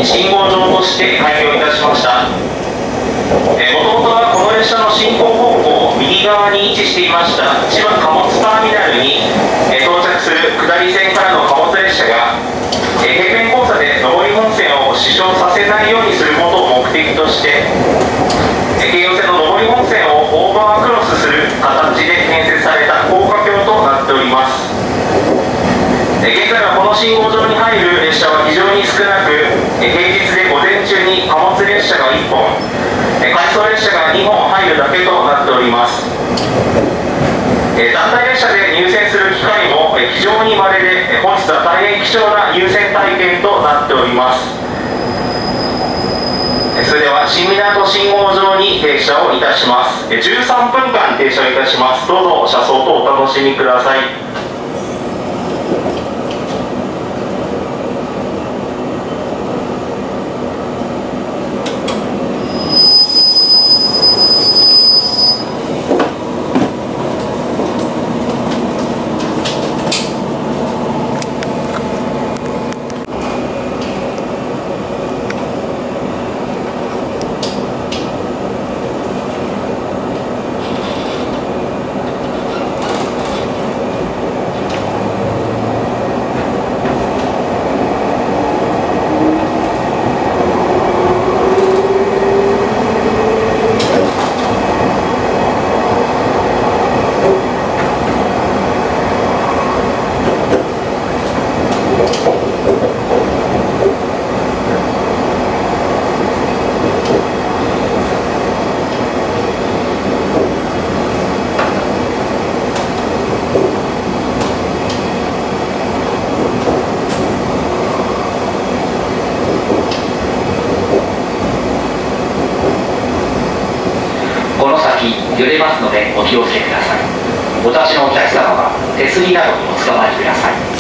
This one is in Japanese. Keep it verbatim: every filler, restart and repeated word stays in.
信号場として開業いたしました。えー、もともとはこの列車の進行方向右側に位置していました千葉貨物ターミナルに、えー、到着する下り線からの貨物列車が、えー、平面交差で上り本線を支障させないようにすることを目的として、えー、京葉線の上り本線をオーバークロスする形で建設された高架橋となっております。えー、現在はこの信号場に入る列車は非常に少なく、えー、平日で午前中に貨物列車がいっぽん、回送列車がにほん入るだけとなっております。団体列車で入線する機会も非常に稀で、本日は大変貴重な入線体験となっております。それでは新港信号場に停車をいたします。じゅうさんぷんかん停車いたします。どうぞ車窓とお楽しみください。揺れますのでお気をつけください。お立ちのお客様は手すりなどにおつかまりください。